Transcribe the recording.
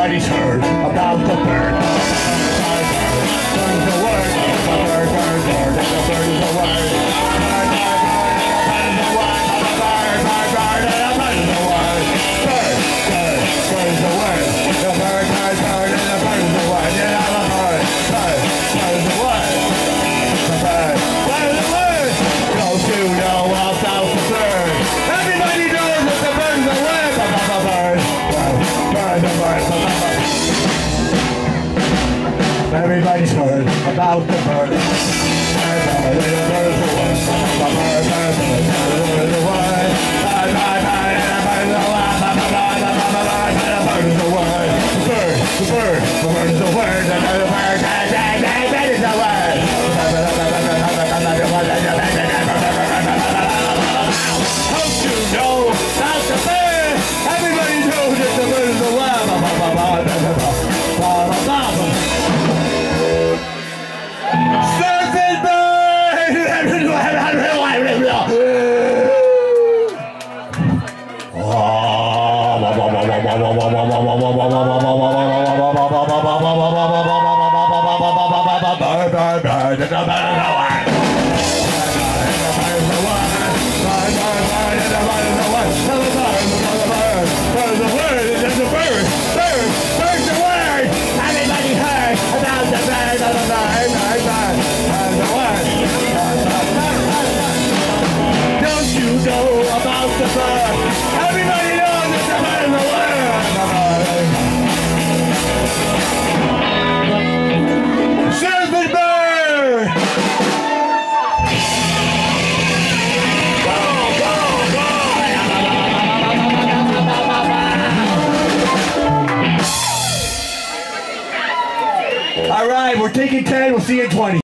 Everybody's heard about the bird. Bird's the word. Bird, bird, bird. And the bird is the word. Bird, bird, bird. And the bird is the word. Bird, bird, bird. And the bird is the word. Bird, bird, bird is the word. The bird, bird, bird. And the bird is the word. You know the bird. Bird, bird is the word. The bird, bird is the word. Don't you know about the bird? Everybody knows that the bird is the word. Bird, bird, the bird, bird. Everybody's heard about the bird. The bird is the word. The bird, bird, bird, is the word. Bird, bird, bird, and the bird is the word. The bird is the word. The bird, the bird, the bird is the word. The bird, the bird, that is the word. Don't you know that's the bird? Everybody knows that the bird is the word. Surfin All right, we're taking 10. We'll see you in 20.